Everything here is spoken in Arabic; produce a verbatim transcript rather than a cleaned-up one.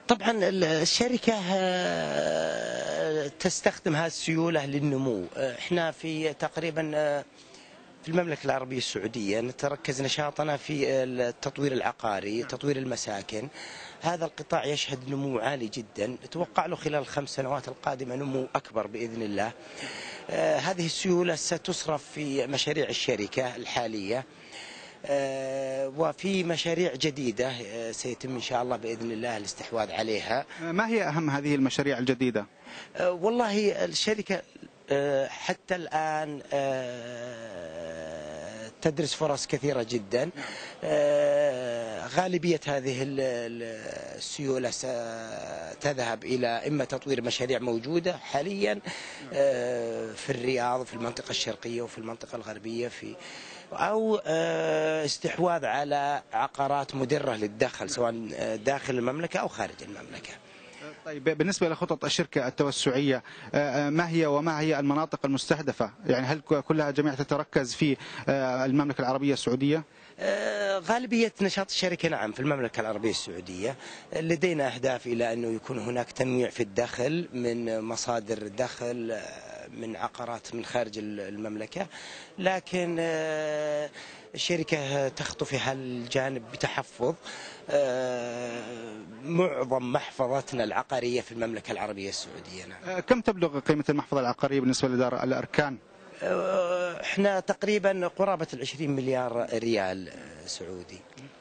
طبعا الشركة تستخدم هذه السيولة للنمو. احنا في تقريبا في المملكة العربية السعودية نتركز نشاطنا في التطوير العقاري، تطوير المساكن. هذا القطاع يشهد نمو عالي جدا، نتوقع له خلال الخمس سنوات القادمة نمو أكبر بإذن الله. هذه السيولة ستصرف في مشاريع الشركة الحالية، وفي مشاريع جديدة سيتم إن شاء الله بإذن الله الاستحواذ عليها. ما هي أهم هذه المشاريع الجديدة؟ والله الشركة حتى الآن تدرس فرص كثيرة جدا. غالبية هذه السيولة ستذهب إلى إما تطوير مشاريع موجودة حاليا في الرياض، في المنطقة الشرقية وفي المنطقة الغربية، في أو استحواذ على عقارات مدرة للدخل سواء داخل المملكة أو خارج المملكة. طيب، بالنسبة لخطط الشركة التوسعية، ما هي وما هي المناطق المستهدفة؟ يعني هل كلها جميع تتركز في المملكة العربية السعودية؟ غالبية نشاط الشركة نعم في المملكة العربية السعودية. لدينا أهداف إلى أنه يكون هناك تنويع في الدخل من مصادر دخل من عقارات من خارج المملكة، لكن الشركة تخطو في هالجانب بتحفظ. معظم محفظتنا العقارية في المملكة العربية السعودية. نعم. كم تبلغ قيمة المحفظة العقارية بالنسبة لدار الأركان؟ احنا تقريبا قرابة العشرين مليار ريال سعودي.